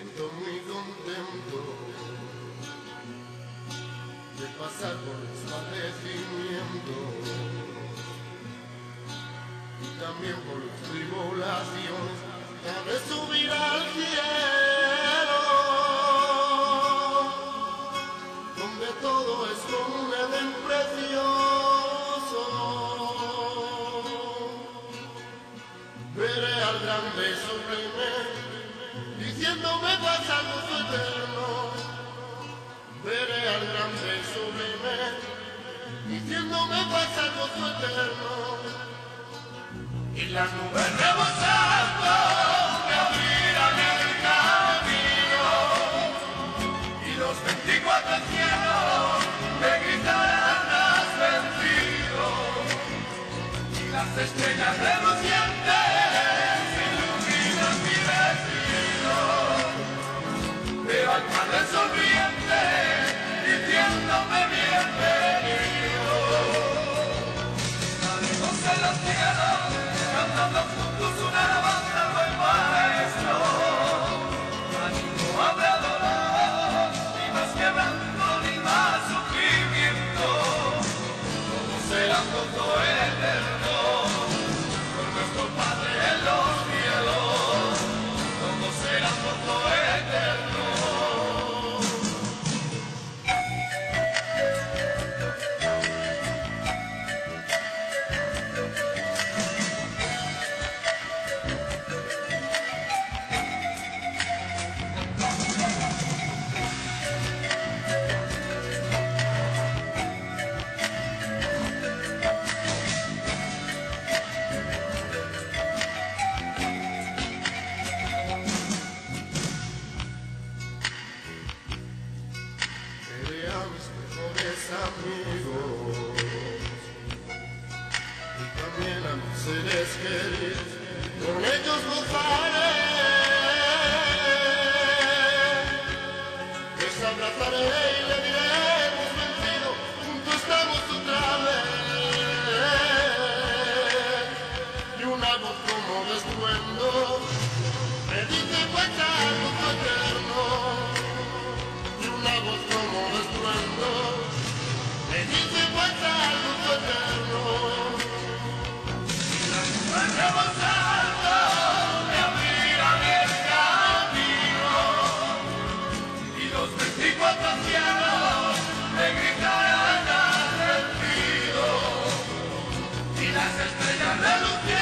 siento muy contento de pasar por los padecimientos y también por las tribulaciones, de subir al cielo, donde todo es como un Edén precioso. Veré al grande y sublime diciéndome pasa al gozo eterno. Veré al grande y sublime diciéndome pasa al gozo eterno. Y las nubes rebosando me abrirán el camino, y los 24 cielos me gritarán has vencido, y las estrellas relucientes iluminan mi destino. Veo al Padre sonriente diciéndome bienvenido. Estaremos en los cielos cantando juntos una alabanza al buen maestro. Ánimo, habrá dolor, ni más quebranto, ni más sufrimiento. Todo será gozo eterno con nuestro Padre en los cielos. Todo será gozo eterno. Veré a mis mejores amigos y también a mis seres queridos, con ellos gozaré, les abrazaré y le diré hemos vencido, juntos estamos otra vez. Y una voz como de estruendo me dice cuenta al gozo eterno. Y una voz como de estruendo me dice fuerza al gozo eterno. Y las nubes rebosando me abrirán el camino, y los 24 ancianos me gritarán has vencido, y las estrellas relucientes